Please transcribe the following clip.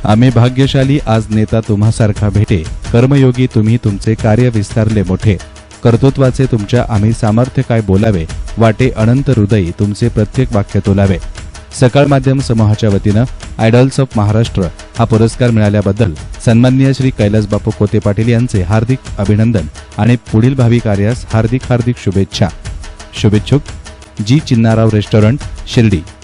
आम्ही भाग्यशाली आज नेता तुम्हासारखा भेटे, कर्मयोगी तुम्ही तुमचे कार्य विस्तारले मोठे, कर्तृत्वाचे तुमच्या आम्ही सामर्थ्य काय बोलावे, वाटे अनंत हृदयी तुमचे प्रत्येक वाक्य तोलावे। सकाळ माध्यम समूहाच्या वतीनं आयडॉल्स ऑफ महाराष्ट्र हा पुरस्कार मिळाल्याबद्दल सन्माननीय श्री कैलास बापू कोते पाटील यांचे हार्दिक अभिनंदन आणि पुढील भावी कार्यास हार्दिक शुभेच्छा। शुभेच्छुक जी चिन्नाराव रेस्टॉरंट शिर्डी।